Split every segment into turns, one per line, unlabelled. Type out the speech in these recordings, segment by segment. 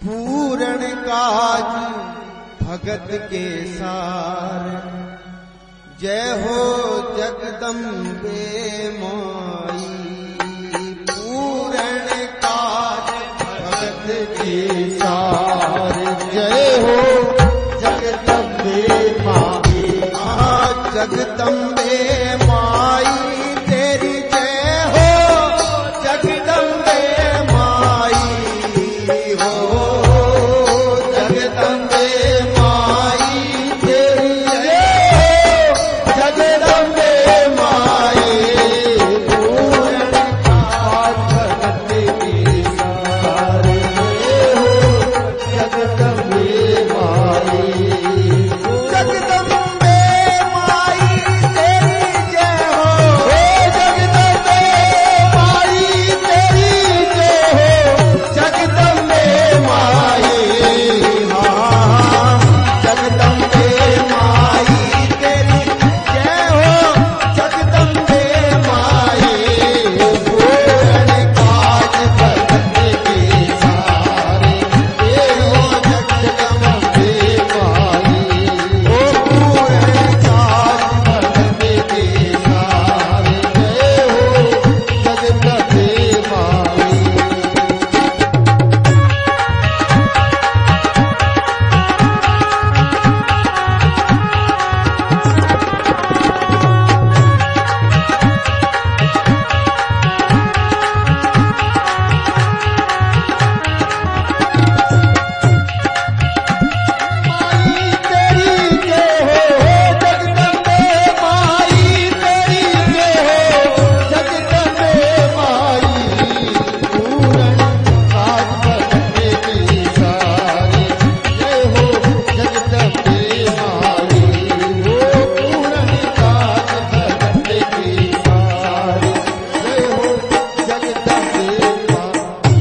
पूर्ण काज भगत के सार। जय हो जगदम्बे माई, पूर्ण काज भगत के सार। जय हो जगदम्बे माई, जगदम्बे माई तेरी जय हो, जगदम्बे माई हो, जगदम्बे माई तेरी जय हो, जगदम्बे माई। पूर्ण काज भगत के सार। जय हो जगदम्बे माई, जगदम्बे माई तेरी जय हो, जगदम्बे माई तेरी जय हो, जगदम्बे माई। हाँ, जगदम्बे माई तेरी जय हो, जगदम्बे माई। पूर्ण काज भगत के सार। जय हो जगदम्बे माई, ओ पूर्ण काज भगत के सार। जय हो जगदम्बे माई। माई तेरी जय हो, जगदम्बे माई तेरी जय हो, जगदम्बे माई। पूर्ण काज भगत के सार। जय हो जगदम्बे माई, ओ पूर्ण काज भगत के सार। जय हो जगदम्बे माई।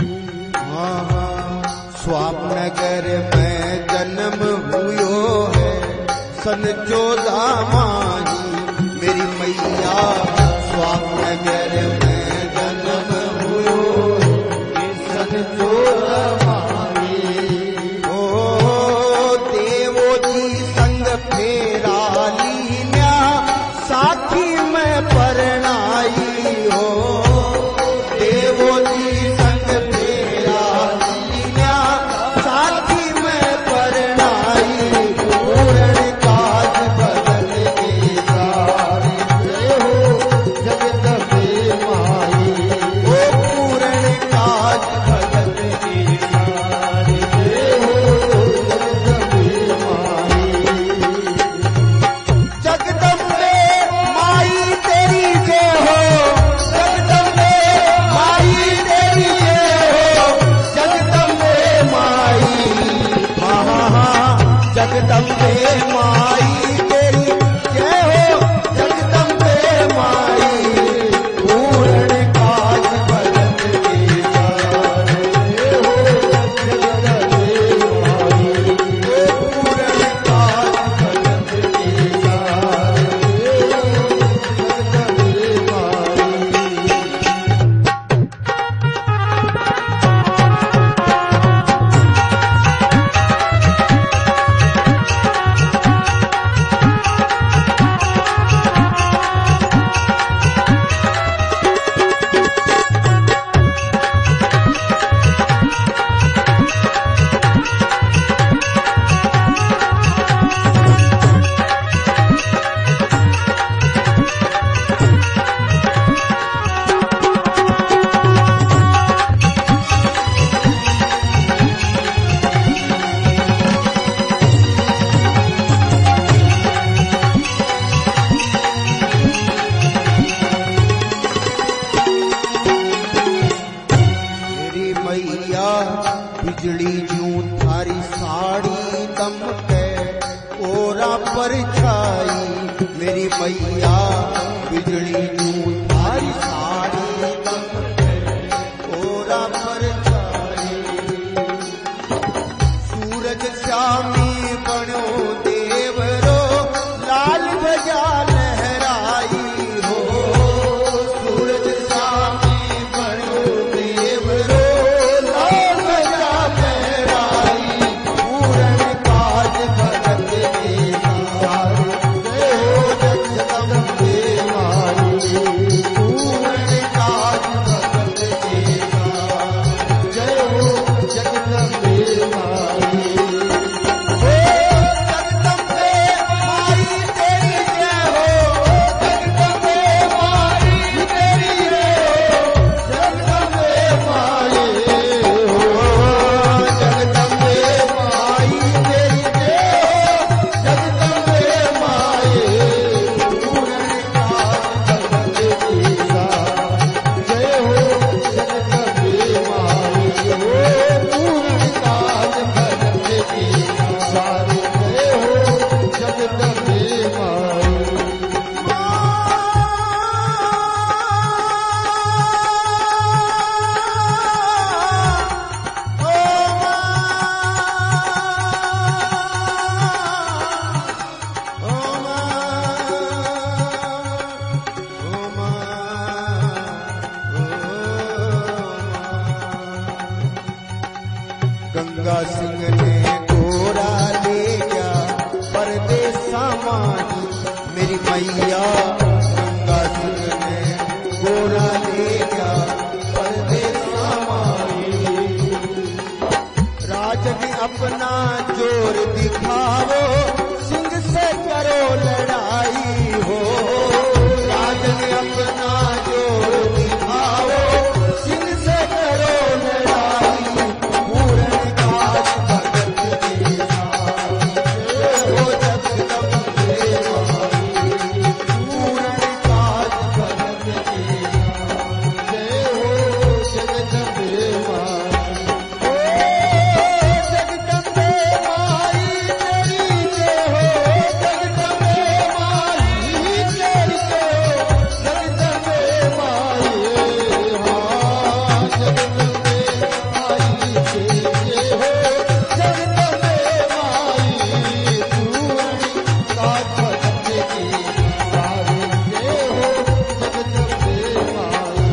स्वापनगर में जन्म हुयो है, सन 14 माही मेरी मैया। स्वापनगर में जन्म हुयो है, सन 14 माही। ओ देवो जी संग फेरा लीन्या, साथी में परणाई हो। देवो जी संग फेरा लीन्या, साथी में परणाई। पूर्ण काज भगत के सार। जय हो जगदम्बे माई, ओ पूर्ण काज भगत के सार। जय हो जगदम्बे माई, जगदम्बे माई तेरी जय हो, जगदम्बे माई तेरी जय हो, जगदम्बे माई। हाँ, जगदम्बे माई तेरी जय हो, जगदम्बे माई। पूर्ण काज भगत के सार। जय हो जगदम्बे माई, ओ पूर्ण काज भगत के सार। जय हो जगदम्बे माई। मेरी मैया बिजली जूं थारी साड़ी दमके ओरा पर छाई। मेरी मैया बिजली जूं थारी साड़ी दमके ओरा पर छाई। सूरज श्यामी बनो देवरो, लाल ध्वजा लहराई हो। सूरज श्यामी बनो देवरो, लाल ध्वजा लहराई। गंगा सिंह ने गोरा ले गया परदेसा माही, मेरी मैया गंगा सिंह ने गोरा ले गया परदेसा माही। राजन अपना जोर दिखाओ, सिंह से करो लड़ाई हो। राजन अपना जोर दिखाओ, सिंह से करो लड़ाई। पूर्ण काज भगत के साथ हो जगदम्बे माई। पूर्ण काज भगत के साथ हो जगदम्बे माई। जगदम्बे माई तेरी जय हो, जगदम्बे माई तेरी जय हो, जगदम्बे माई। हाँ जगदम्बे माई तेरी जय हो, जगदम्बे माई। पूर्ण काज भगत के साथ जय हो जगदम्बे माई।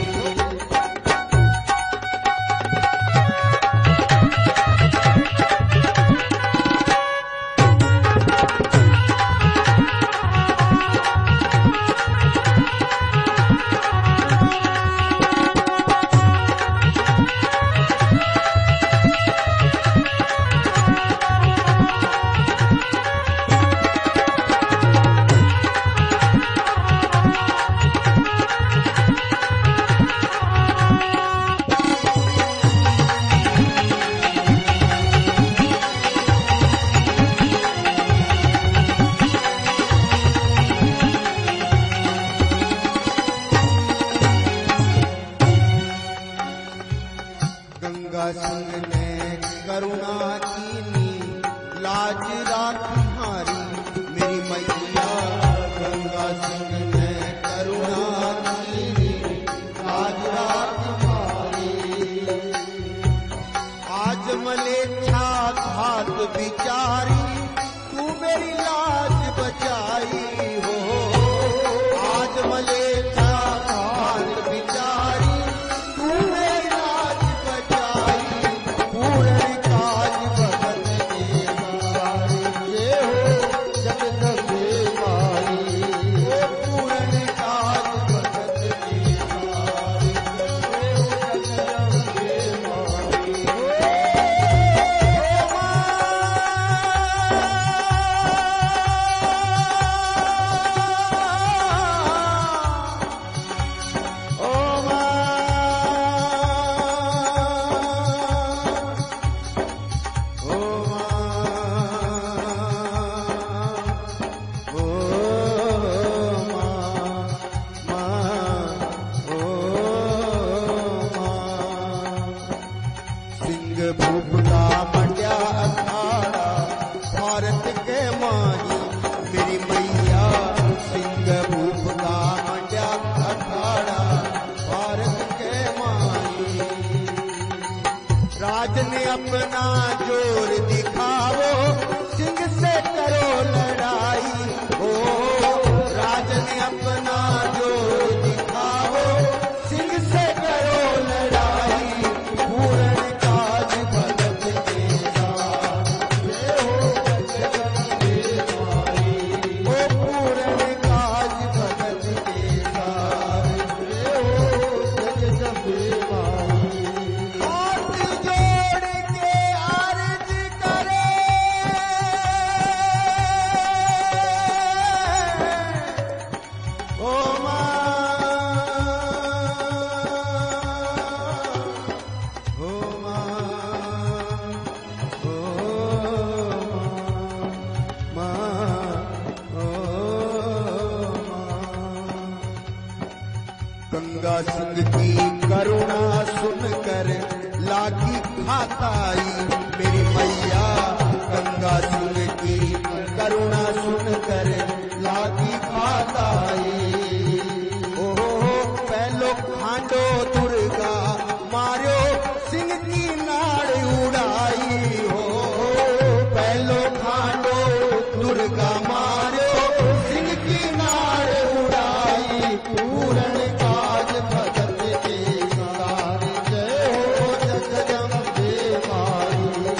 गंगा सिंह ने करुणा कीनी, लाज राखी हारी, मेरी मैया गंगा सिंह ने करुणा कीनी, लाज राखी हारी। आज मलेच्छा घात बिचारी, तू मेरी लाज बचाई हो। आज मलेच्छा घात बिचारी, तू मेरी लाज बचाई। पूर्ण काज भगत के साथ ये हो जगदम्बे माई। ओ पूर्ण काज भगत के साथ ये हो जगदम्बे माई। ओ माँ, ओ सिंह भूप का मंड्या अखाड़ा, भारत के माही, मेरी मैया सिंह भूप का मंड्या अखाड़ा, भारत के माही। राज ने अपना जोर दिखाओ, सिंह से करो लड़ाई हो। राज ने अपना जोर दिखाओ, सिंह से करो लड़ाई। पूर्ण काज भगत के साथ ये हो जगदम्बे माई। ओ पूर्ण काज भगत के साथ ये हो जगदम्बे माई। हाथ जोड़ के अर्ज करे, ओ माँ, ओ माँ, ओ माँ, ओ माँ। गंगा सिंह की करुणा सुनकर लागी खाताई, मेरी मैया गंगा सिंह की करुणा सुनकर लागी खाताई। ओहो पहलो खांडो दुर्गा मारो, सिंह की नाड़ उड़ाई हो। पहलो खांडो दुर्गा मारो, सिंह की नाड़ उड़ाई। पूर्ण काज भगत के साथ जय हो जगदम्बे माई।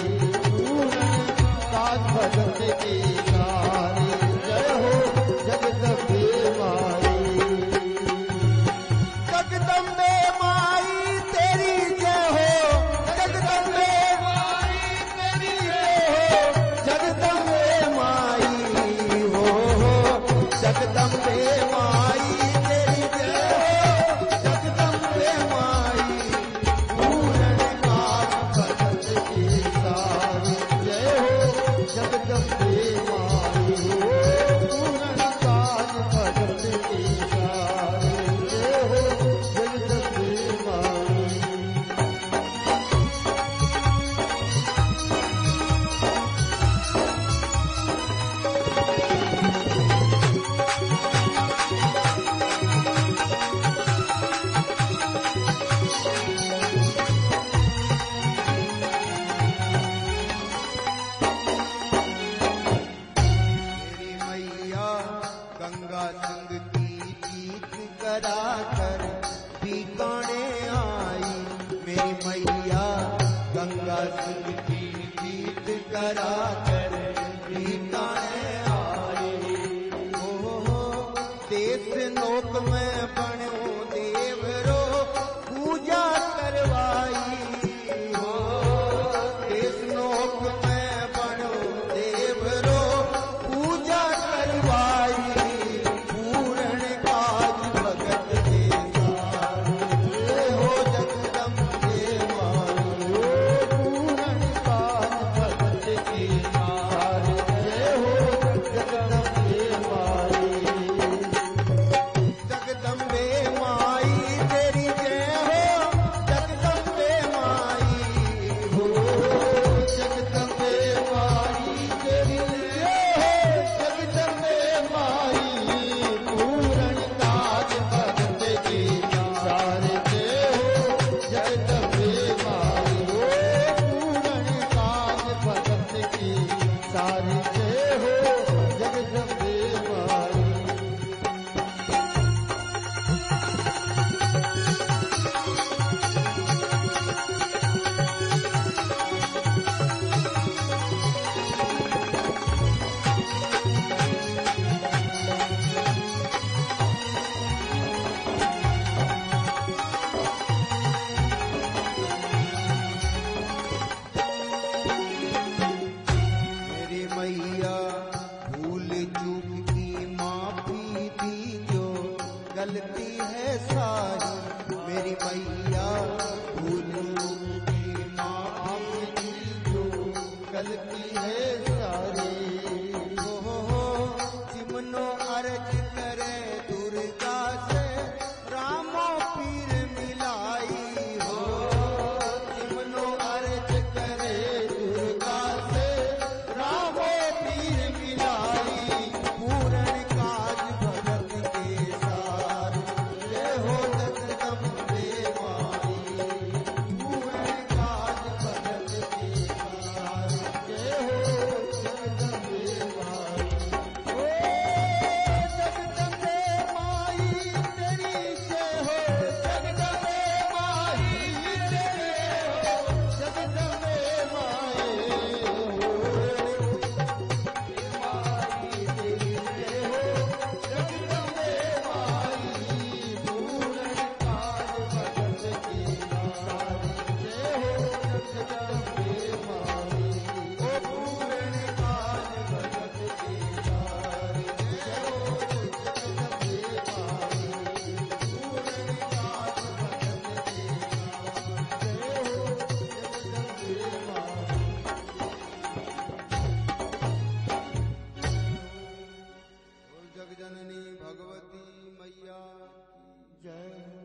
गंगा सिंह की गीत करा कर ठिकाने आए। हो देश लोक में बनो देवरो पूजा करवाई। हो देश लोक में बनो देवरो पूजा करवाई। पूर्ण काज भगत के सारे हो जगदम्बे माई। पूर्ण काज भगत के सारे हो जगदम्बे माई। जगदम्बे माई तेरी जय हो जगदम्बे माई। हो जगदम्बे माई तेरी जय हो जगदम्बे माई। पूर्ण काज भगत के सारे जय हो जगदम्बे माई। हो पूर्ण काज भगत के सारे जय हो जगदम्बे माई। मेरी मैया भूल चूक की माफी दीजो गलती है सारी। मेरी मैया भूल चूक की माफी दीजो गलती है सारी। हो चिमनो अर्ज करे दुर्गा से रामो पीर मिलाई। हो चिमनो अर्ज करे दुर्गा से रामो पीर मिलाई। पूर्ण काज भगत के सारे जय हो जगदम्बे माई। पूर्ण काज भगत के सारे जय हो जगदम्बे माई। ओ जगदम्बे माई तेरी जय हो जगदम्बे माई तेरी हो जगदम्बे माई। माई तेरी जय हो जगदम्बे माई। पूर्ण काज भगत के सारे जय हो जगदम्बे माई। ओ पूर्ण काज भगत के सारे जय हो जगदम्बे माई। पूर्ण काज भगत के सारे जय हो जगदम्बे माई। जगजननी भगवती मैया की जय।